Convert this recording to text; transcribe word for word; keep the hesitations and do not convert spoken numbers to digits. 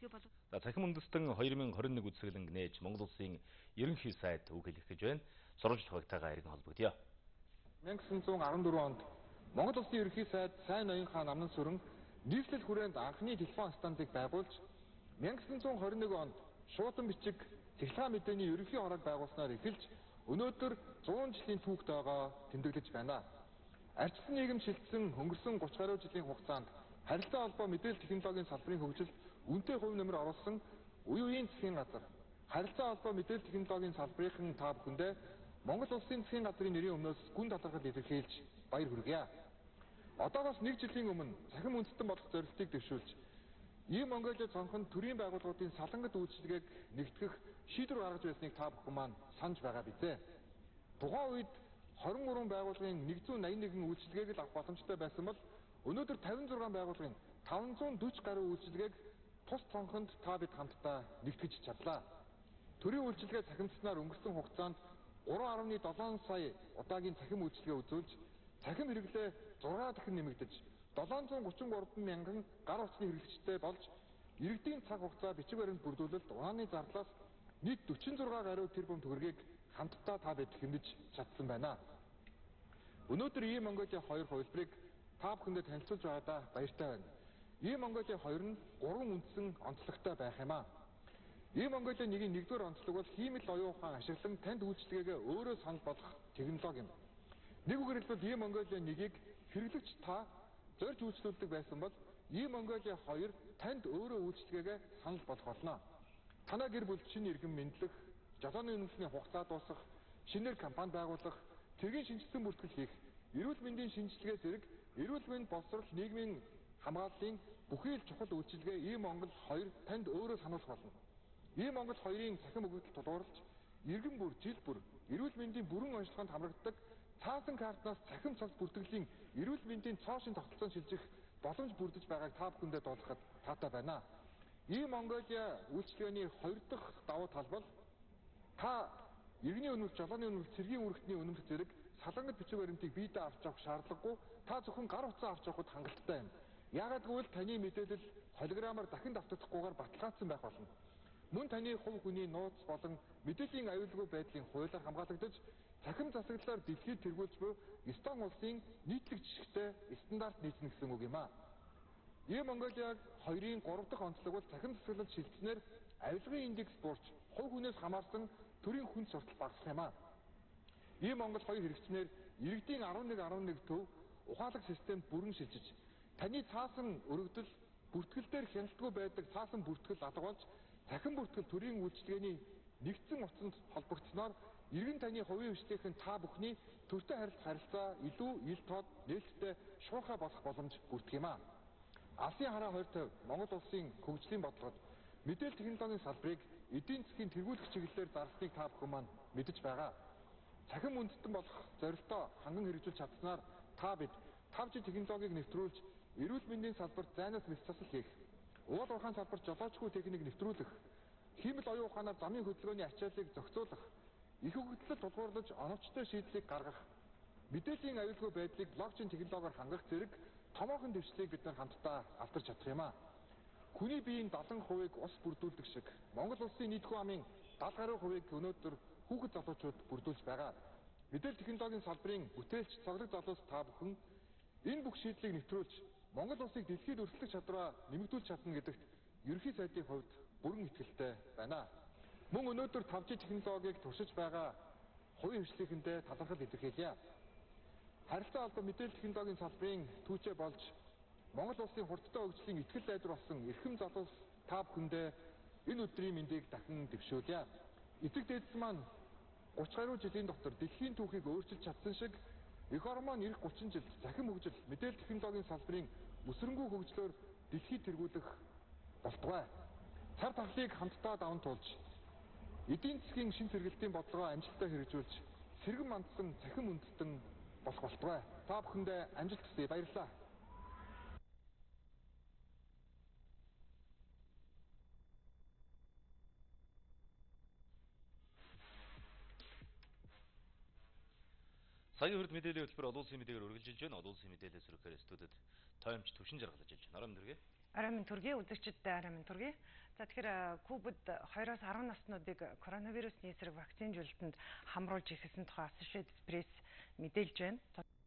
За Цахим үндэстэн хоёр мың хорин нэг үзэсгэлэнг нээж Монгол Улсын ерөнхий сайд үг хэлэх гэж байна. Сурвалжлах багтайгаа иргэн холбогдъё. мянга гэсэн зуун арван дөрвөн онд Монгол Улсын ерөнхий сайд сайн ноёнхаа намнан сүрэн нийслэл хүрээнд анхны телефон станцыг байгуулж мянга гэсэн зуун хорин нэг онд шуудан бичиг цахилгаан мэдээний ерөнхий хороог байгуулснаар эхэлж өнөөдөр зуун жилийн түүхтэйгоо тэмдэглэж байна. Ардчилсан нийгэм шилжсэн өнгөрсөн гуравч гаруй жилийн хугацаанд харилцаа холбоо мэдээлэл технологийн салбарын хөгжилд үнэтэй хувь нэмэр оруулсан үе үеийн засгийн газар харилцаа холбоо мэдээлэл технологийн салбарын та бүхэндээ Монгол Улсын засгийн газрын нэрийн өмнөөс гүн талархал илэрхийлж баяр хүргье. Одоогоос нэг жилийн өмнө Цахим үндэстэн болох зорилтыг дэвшүүлж ийм Монголиа цонхон төрийн байгууллагуудын салангат үйлчилгээг нэгтгэх шийдвэр гаргаж байсныг та бүхэн маань санаж байгаа бизээ. Тухайн үед хорин гурван байгууллагын нэг зуун найман нэгэн үйлчилгээг л авах боломжтой байсан бол өнөөдөр тавин зургаан байгууллагын таван зуун дөрвөн гаруй үйлчилгээг тус цонхонд та бид хамтдаа нэгтгэж чадлаа. Төрийн үйлчилгээ цахимдсанаар өнгөрсөн хугацаанд гурван арван долоон сая удаагийн цахим үйлчилгээ үзүүлж цахим хэрэглээ зургаа дахин нэмэгдэж долоон зуун гуравч гурван мянган гар утасны хэрэглэгчтэй болж иргэдийн цаг хугацаа бичиг баримт бүрдүүлэлт унааны зарлаас нийт дөрвөн зургаан гаруй тэрбум төгрөгийг хамтдаа та бид хэмнэж чадсан байна. Өнөөдөр ийм Монголиа хоёр хувилбарыг та бүхэндээ танилцуулж байгаадаа баяртай байна. Ийм Монголиа хоёр нь гурван үндсэн онцлогтой байх юм аа. Ийм Монголиа нэгийн нэгдүгээр онцлог бол хиймэл оюун ухаан ашиглан танд үйлчлэгээ өөрөө санал болгох технологи юм. Нэг үгээр хэлбэл ийм Монголиа нэгийг хэрэглэгч та зорж үйлчлүүлдэг байсан бол ийм Монголиа хоёр танд өөрөө үйлчлэгээ санал болгох болно. Танай гэр бүл шинэ иргэн мэдлэх, жолооны үнэмшлийн хугацаа дуусгах, шинээр компани байгуулах, тэргийн шинжилсэн бүртгэл хийх, эрүүл мэндийн шинжилгээ зэрэг эрүүл мэнд боловсрол нийгмийн хамгааллын бүхий л чухал үйлчилгээ ийм Монгол хоёр танд өөрөө сануулах болно. Ийм Монгол хоёрын цахим өгөгдөл тулгуурлаж иргэн бүр жил бүр эрүүл мэндийн бүрэн онцлогоонд хамрагддаг цаасан картнаас цахим цогц бүртгэлийн эрүүл мэндийн цоошин тогтолцоо шилжих боломж бүрдэж байгааг та бүхэндээ дуулгахад таатай байна. Ийм Монголиа үйлчилгээний хоёр дахь давуу тал бол та иргэний үнэмш, жолооны үнэмш, цэргийн үүрэгтний үнэмш зэрэг салангат бичиг баримтыг биедээ авч явах шаардлагагүй та зөвхөн гар утсаа авч явахд хангалттай юм. Яагаад гэвэл таны мэдээлэл холограмаар дахин давтагдахгүйгээр баталгаажсан байх болно. Мөн таны хувь хүний нууц болон мэдээллийн аюулгүй байдлын хуулиар хамгаалагдаж цахим засаглалаар дэлхийд тэргүүлж буй Эстон улсын нийтлэг жишгтэй стандарт нийцнэ гэсэн үг юм аа. Ийм Монголиаг хоёрын гурав дахь онцлог бол цахим засаглалд шилжснээр авилгын индекс буурч хувь хүнээс хамаарсан төрийн хүн суртал багасах юм аа. Ийм Монгол хоёр хэрэгжснээр иргэдийн арван нэг арван нэг төв ухаалаг системд бүрэн шилжиж таны цаасан өргөдөл бүртгэл дээр хяналтгүй байдаг цаасан бүртгэл алга болж цахим бүртгэл төрийн үйлчилгээний нэгдсэн утсанд холбогдсноор иргэн таны хувийн хвшлийнхэн та бүхний төртэй харилцах харилцаа илүү ил тод нээлттэй шуурхай болох боломж бүрдэх юм аа. Алсын хараа хоёр тавь Монгол Улсын хөгжлийн бодлогод мэдээлэл технологийн салбарыг эдийн засгийн тэргүүлэх чиглэлээр зарсныг та бүхэн маань мэдэж байгаа. Цахим үндэстэн болох зорилтоо ханган хэрэгжүүлж чадсанаар та бид файв джи технологиг нэвтрүүлж эрүүл мэндийн салбарт зайнаас мэс засал хийх, уул уурхайн салбарт жолоочгүй техник нэвтрүүлэх, хиймэл оюун ухаанаар замын хөдөлгөөний ачааллыг зохицуулах, их хөгжлөлт тулгуурлаж оновчтой шийдлийг гаргах, мэдээллийн аюулгүй байдлыг блокчейн технологиор хангах зэрэг томоохон дэвшлийг бид нар хамтдаа авдарч чадах юм аа. Хүний биеийн дадан хувийг ус бүрдүүлдэг шиг Монгол Улсын нийт хүн амын дадлага гаруй хувийг өнөөдөр хүүхэд залуучууд бүрдүүлж байгаа. Мэдээлэл технологийн салбарын бүтээлч цоглог залуус та бүхэн энэ бүх шийдлийг нэвтрүүлж Монгол Улсыг дэлхийд өрсөлдөх чадвараа нэмэгдүүлж чадна гэдэгт ерөнхий сайдын хувьд бүрэн итгэлтэй байна. Мөн өнөөдөр файв джи технологиг туршиж байгаа хувийн хвшлийнхэндээ талархал илэрхийлье. Харилцаа холбоо мэдээлэл технологийн салбарын түүчээ болж Монгол Улсын хурдтай хөгжлийн итгэл найдвар болсон эрхэм залуус та бүхэндээ энэ өдрийн мэндийг дахин дэвшүүлье. Эцэг дээдс маань гуравч гаруй жилийн дотор дэлхийн түүхийг өөрчилж чадсан шиг эх орон маань эх гучин жилд цахим хөгжил мэдээлэл технологийн салбарын өсрөнгөө хөгжлөөр дэлхийд тэргүүлэх болтугай. Цар тахлыг хамтдаа даван туулж эдийн засгийн шин сэргэлтийн бодлогоо амжилттай хэрэгжүүлж сэргэн мандсан цахим үндэстэн болох болтугай. Та бүхэндээ амжилт хүсье. Баярлалаа. Сая хүрд мэдээллийн хөтөлбөр олон улсын мэдээгээр үргэлжилж байна. Олон улсын мэдээлэл сүрэхээр студид тоймч төвшин жаргалж байна. Арга мэнд төргий. Арга мэнд төргий. Үзэгчдээ арга мэнд төргий. За тэгэхээр Кубад хоёроос арван наснуудыг коронавирусны эсрэг вакцинжуулалтанд хамруулж ирсэн тухай Associated Press мэдээлж байна.